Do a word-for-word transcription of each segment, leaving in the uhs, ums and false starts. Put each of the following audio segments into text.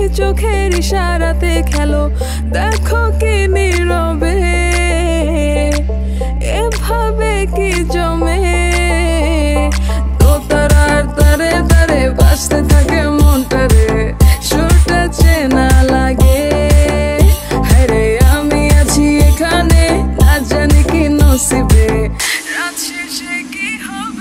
চোখের ইশারাতে খেলো, দেখো কি নীরবে এভাবে কি জমে। দোতারার তারে তারে বাজতে থাকে মনটা রে, সুরটা চেনা লাগে। হ্যারে আমি আছি এখানে, না জানি কি নসিবে, রাত শেষে কি হবে।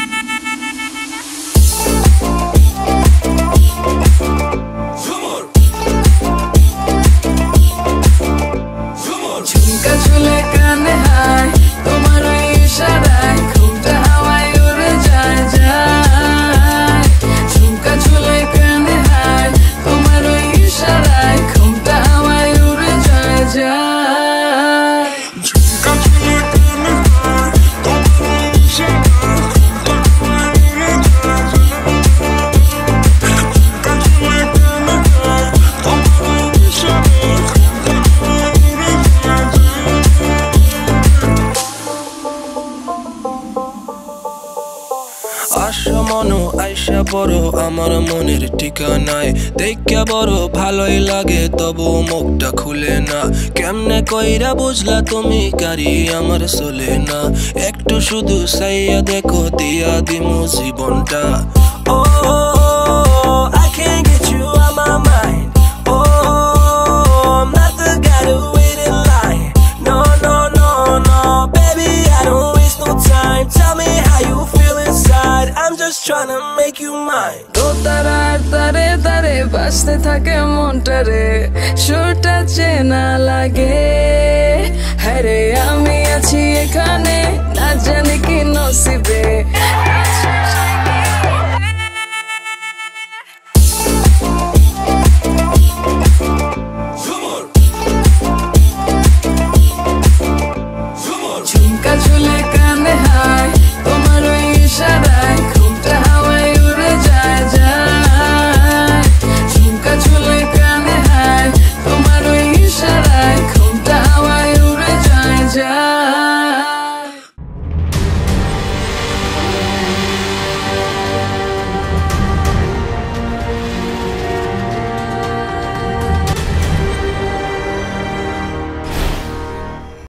ঝুমকা চুলে কানে হায়, তোমার ওই ইশারায় ঘুমটা হাওয়ায় উড়ে যায় যায়। ঝুমকা চুলে কানে হায়, তোমার ওই ইশারায় ঘুমটা হাওয়ায় উড়ে যায় যায়। ঝুমকা চুলে কানে হায়, তোমার ওই ইশারায় ঘুমটা হাওয়ায় উড়ে যায় যায়। ঝুমকা চুলে কানে হায়, তোমার ওই ইশারায় ঘুমটা হাওয়ায় উড়ে যায় যায়। আশা মনো আইসা পড়ো আমার মনের ঠিকানায়, দেখা বড় ভালোই লাগে তবু মুখটা খুলে না। কেমনে কইরা বুঝলা তুমি কারি আমার চলে না, একটু শুধু চাইয়া দেখো দিয়া দিমু জীবনটা। ও I can't get you out my mind. Oh I'm not the guy to wait in line. No no no no baby I don't waste no time. Tell me how you feel inside, I'm just trying to make you mine. দোতারার তারে তারে বাজতে থাকে মনটা রে, সুরটা চেনা লাগে। হ্যারে আমি আছি এখানে, না জানি কি নসিবে।